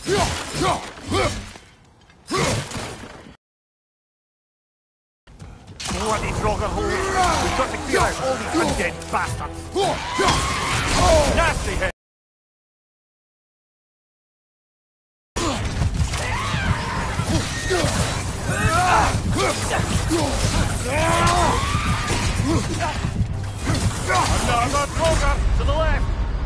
Bloody Frogger hole. We've got to clear out all these undead bastards. Nasty head. Another Frogger to the left.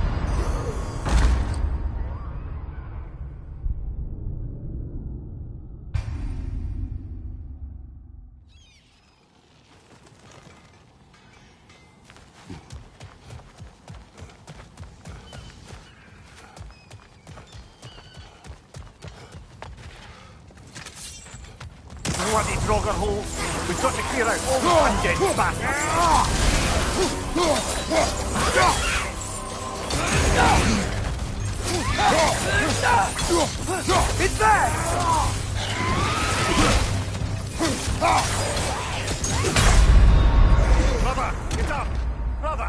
Bloody Frogger hole. We've got to clear out all the undead bastards. It's back! Brother, get up! Brother!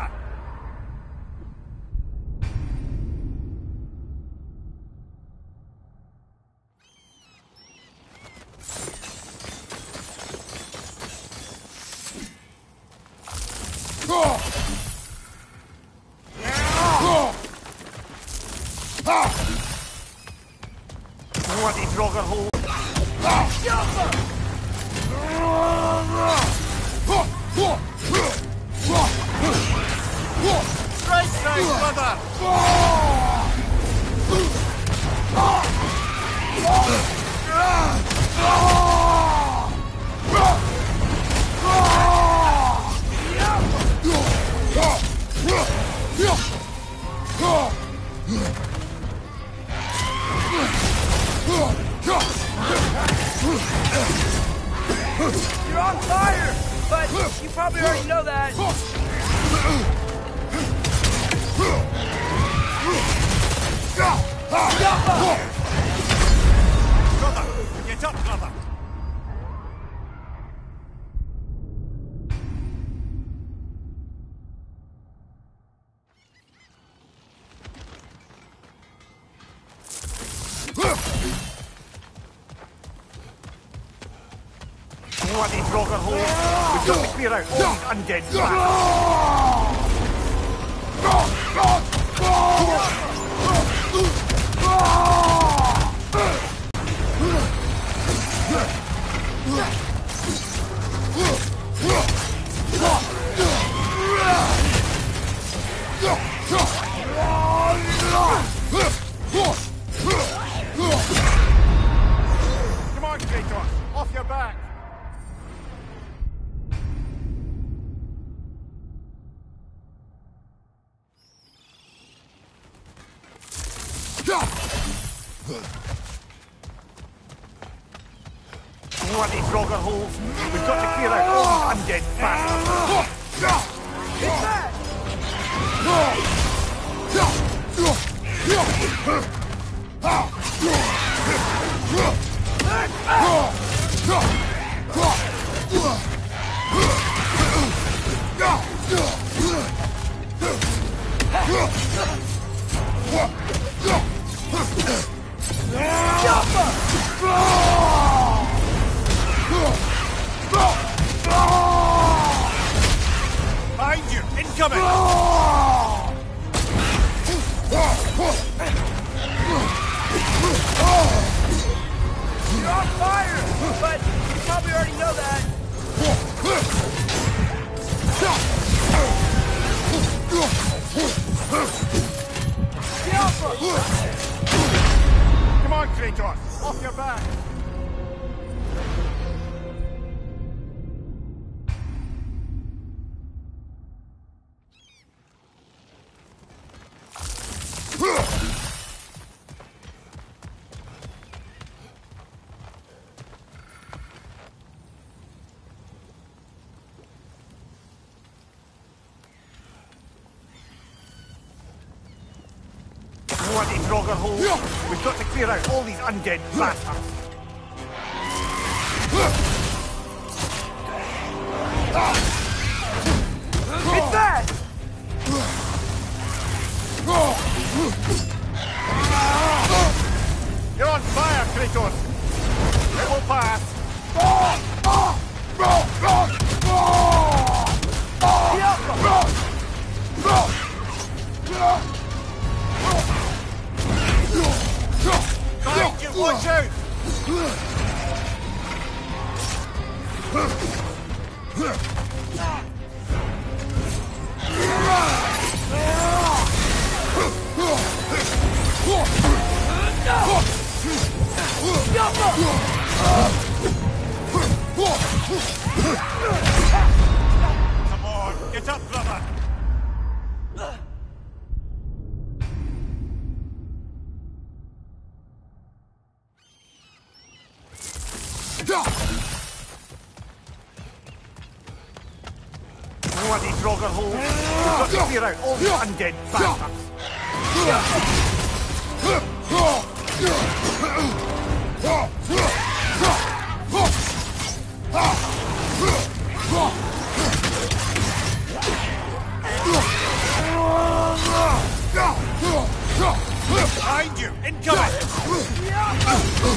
Bloody Frogger hole. Right side, brother! You're on fire! But you probably already know that. Brother, get up, brother! Bloody Frogger hole. We've got to clear out all these undead Come on, Kratos, off your back! Bloody Frogger holes. We've got to clear out all these undead bastards. It's back! Behind you! Incoming! You're on fire! But you probably already know that. Come on, Kratos! Off your back! Bloody Frogger hole. We've got to clear out all these undead bastards. It's back! You're Kratos. It will pass. Behind you, watch out! Come on, get up, brother! Bloody Draugr hole! We've got to clear out all the undead bastards! Behind you! Incoming!